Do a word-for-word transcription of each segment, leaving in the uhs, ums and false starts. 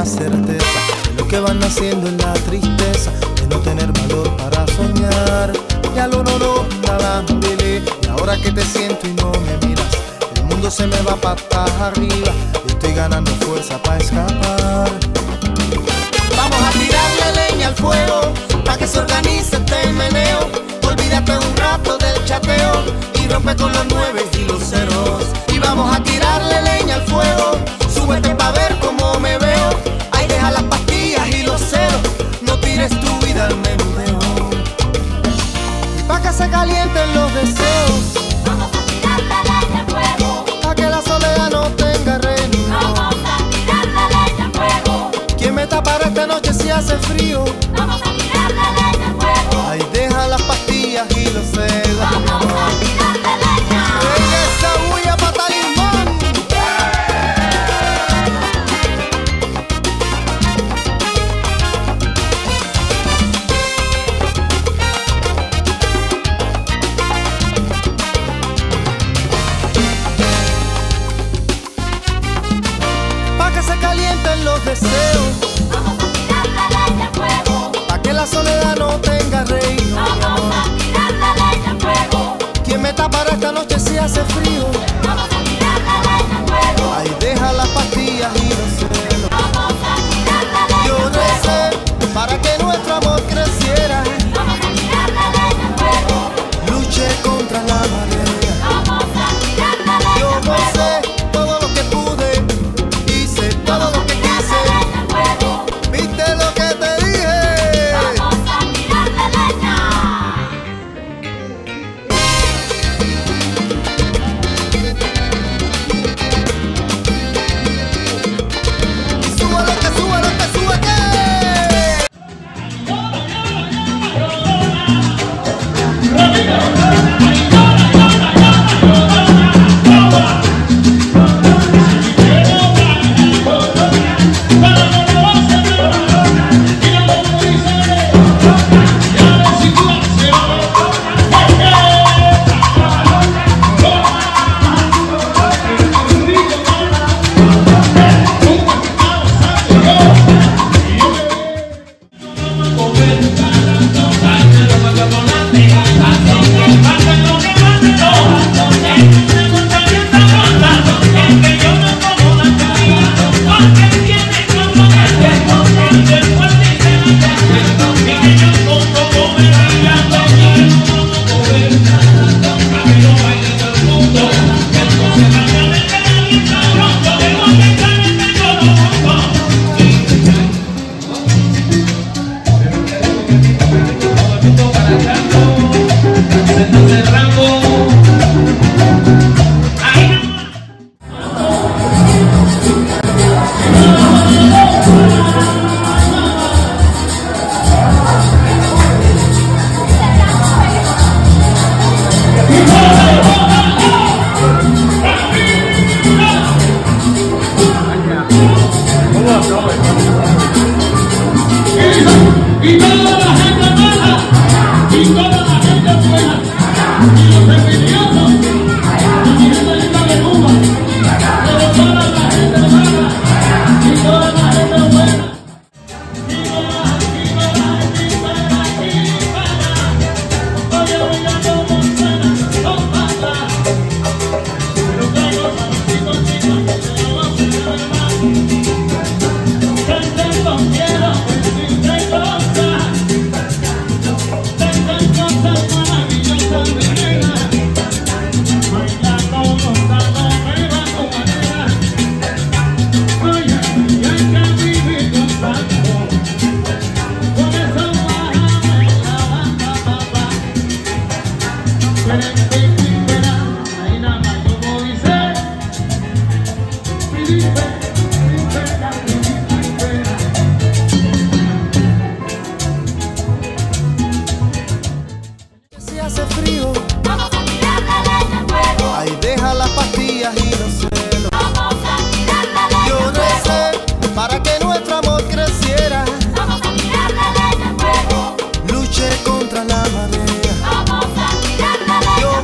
la certeza de lo que van naciendo en la tristeza, de no tener valor para soñar. Ya lo no no nada duele, y ahora que te siento y no me miras, el mundo se me va patas arriba y estoy ganando fuerza para escapar. Vamos a tirarle leña al fuego, pa' que se organice este meneo. Olvídate un rato del chateo y rompe con los nueves y los ceros. Y vamos a tirarle leña al fuego, súbete pa' ver cómo me veo. Ahí deja las pastillas y los ceros, no tires tu vida al menudeo. Y pa' que se calienten los deseos, vamos a tirarle leña al fuego, pa' que la soledad no tenga reino. vamos a tirarle leña al fuego, ¿Quién me tapará esta noche si hace frío? vamos a tirarle leña al fuego, Ahí deja las pastillas y los celos. vamos a tirarle leña. Venga esa bulla pa' Talismán. Pa' que se calienten los deseos, Vamos a tirarle leña al fuego, pa' que la soledad no tenga reino. vamos a tirarle leña al fuego, ¿Quién me tapará esta noche si hace frío? vamos a tirarle leña al fuego, Ahí deja las pastillas y los celos. vamos a tirarle Yo leña al fuego, recé para que nuestro amor creciera, vamos a tirarle leña al fuego, luché contra la marea. vamos a tirarle leña Yo al fuego, gocé todo lo que pude, hice todo lo que quise. leña al fuego, ¿Viste lo que te dije? vamos a tirarle leña. Súbelo que súbelo que sube que. Y toda la gente mala, y toda la gente buena, y los envidiosos, y gente linda de Cuba, pero toda la gente mala, y toda la gente buena. Y para, y para, y para, y para, oye, oiga cómo suena, no pasa. Pero traigo saborcito, chicos, que se lo vamos a celebrar. Cantando quiero decirte cosas, tantas cosas maravillosas de nena, bailando gozando me va tu manera, oye, y hay que vivir gozando, por eso bájame la banda, papá, pero en ti espera, ahí nada más yo voy a ser, mi dice, mi pena, mi pena. Si hace frío, Vamos a tirarle leña al fuego, ahí deja las pastillas y los celos. vamos a tirarle leña Yo al fuego, recé para que nuestro amor creciera, vamos a tirarle leña al fuego, luché contra la marea. vamos a tirarle leña Yo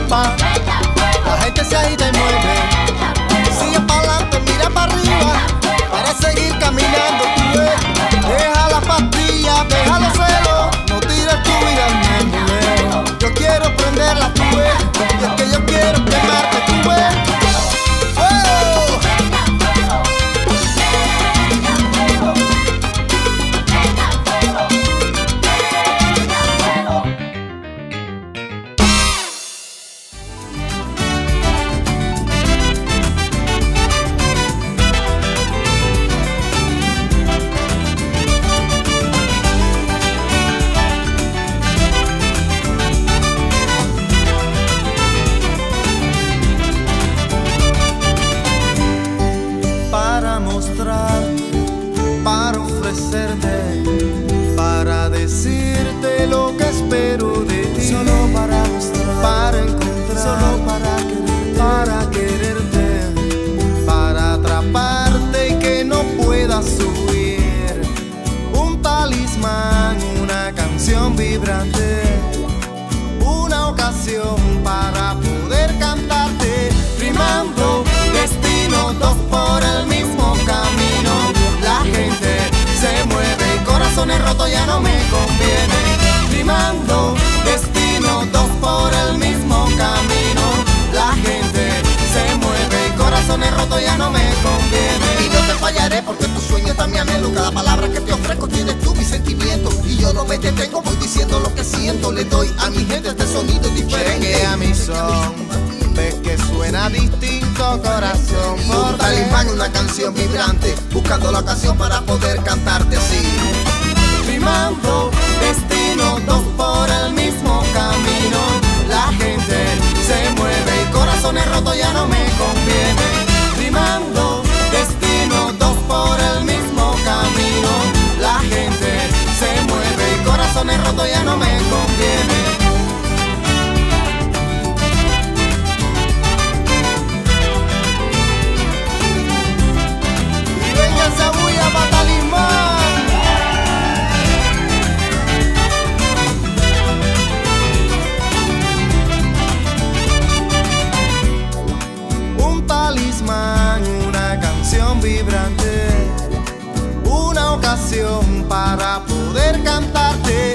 trampa. La gente se agita y mueve. Sigue para adelante, mira para arriba, para seguir caminando tú ves. Deja la pastilla, deja los celos, no tires tu vida al mundo. Yo quiero prenderla tú ves, y es que yo quiero quemarte tú ves. Para mostrarte, para ofrecerte, para decirte lo que espero de ti. Solo para mostrar, para encontrar, solo para quererte, para quererte, para atraparte y que no puedas huir. Un talismán, una canción vibrante, una ocasión para poder cantarte, rimando destino, dos por el mismo camino. La gente se mueve y corazones rotos ya no me conviene. Rimando destino, dos por el mismo camino. La gente se mueve y corazones rotos ya no me conviene. Y no te fallaré porque tu sueño está mi anhelo. Cada palabra que te ofrezco tienes tú mi sentimiento. Y yo no me detengo, voy diciendo lo que siento. Le doy a mi gente este sonido diferente. Llegué a mi son, ves que suena distinto, corazón. Un talismán, una canción vibrante, buscando la ocasión para poder cantarte así. Rimando destino, dos por el mismo camino. La gente se mueve y corazones rotos ya no me conviene. Rimando destino, dos por el mismo camino. La gente se mueve y corazones rotos ya no me conviene. Esa bulla pa' talismán. Un talismán, una canción vibrante, una ocasión para poder cantarte.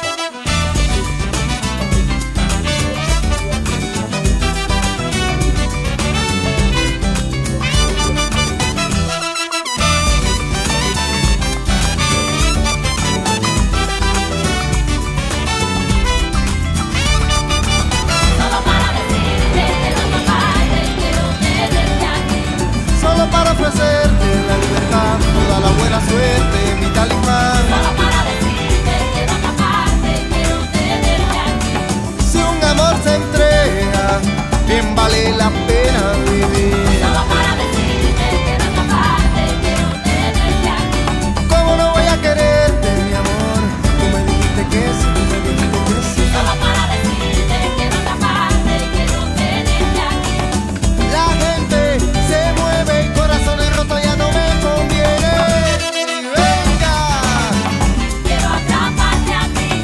Para ofrecerte la libertad, toda la buena suerte, mi talismán. Solo para decirte quiero atraparte, quiero tenerte aquí. Si un amor se entrega, bien vale la pena vivir. Solo para decirte quiero atraparte, quiero tenerte aquí. ¿Cómo no voy a quererte, mi amor? Tú me dijiste que sí, tú me dijiste que sí. Solo para decirte quiero atraparte, quiero tenerte aquí. La gente se mueve y corazones rotos ya no me conviene. Venga, Quiero atraparte a ti.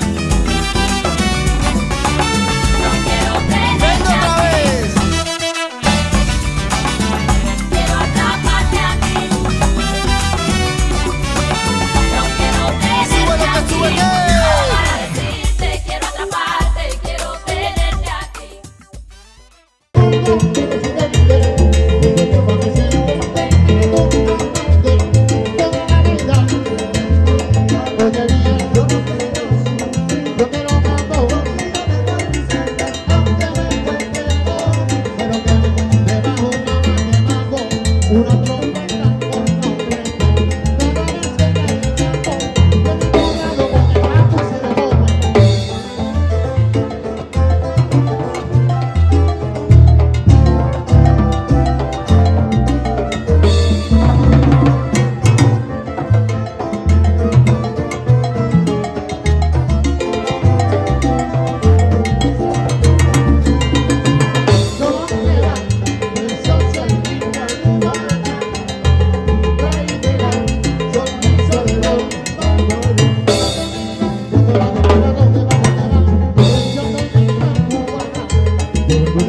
No quiero tenerte venga otra aquí. vez. Quiero atraparte a ti. No quiero tenerte Sube lo que aquí. sube, ¿qué? Solo para decirte quiero atraparte, quiero tenerte aquí. Thank you.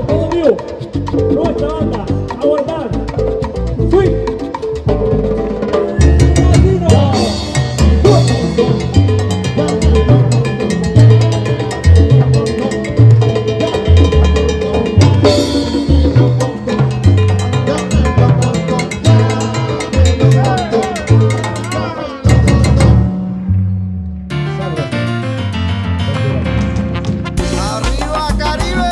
Todo mío. Nuestra banda. A guardar. Fui. ¡Arriba, Caribe!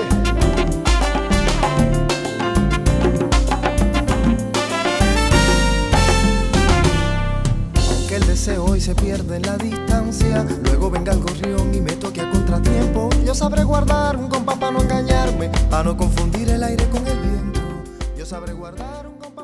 Aunque el deseo hoy se pierde en la distancia, luego venga el gorrión y me toque a contratiempo, yo sabré guardar un compás para no engañarme, para no confundir el aire con el viento. Yo sabré guardar un compás.